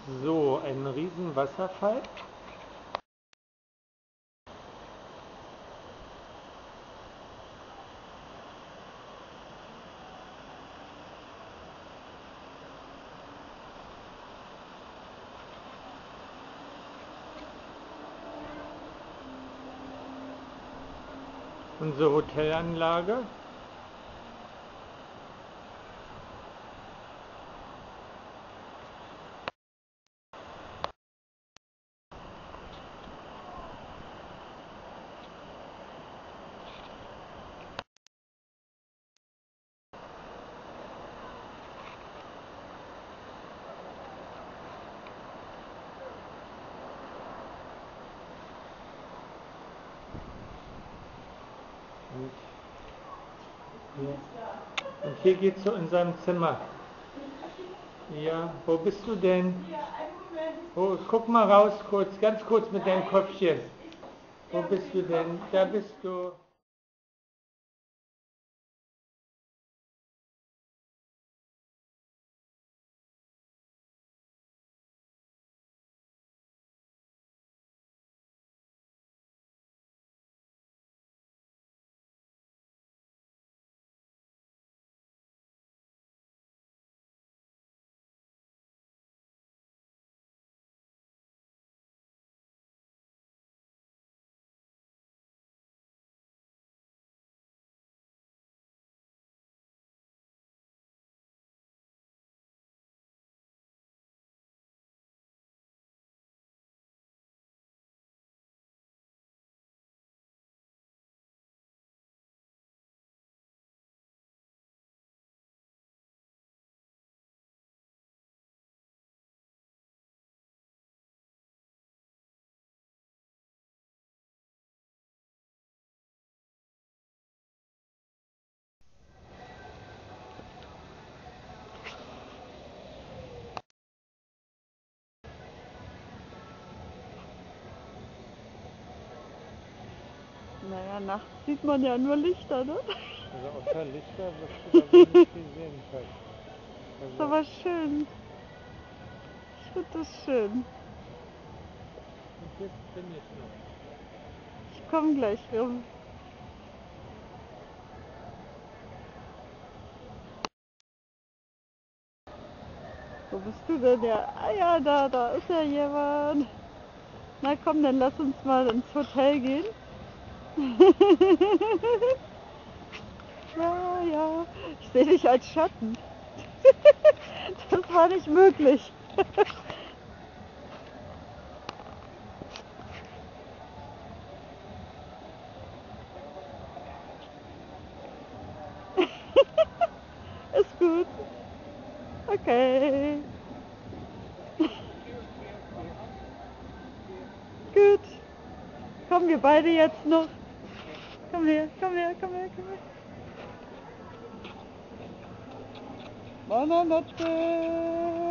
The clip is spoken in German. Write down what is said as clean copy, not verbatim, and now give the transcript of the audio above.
So, ein riesen Wasserfall. Unsere Hotelanlage. Und hier geht zu unserem Zimmer. Ja, wo bist du denn? Oh, guck mal raus kurz, ganz kurz mit deinem Köpfchen. Wo bist du denn? Da bist du. Naja, nachts sieht man ja nur Lichter, ne? Also außer Lichter wirst du da wohl nicht viel sehen können. Ist aber schön. Ich finde das schön. Und jetzt bin ich noch. Ich komme gleich rum. Wo bist du denn? Ja, ah ja, da ist ja jemand. Na komm, dann lass uns mal ins Hotel gehen. Ja, ich sehe dich als Schatten. Das war nicht möglich. Ist gut. Okay. Gut. Kommen wir beide jetzt noch. Komm her, komm her, komm her, komm her. Buonanotte.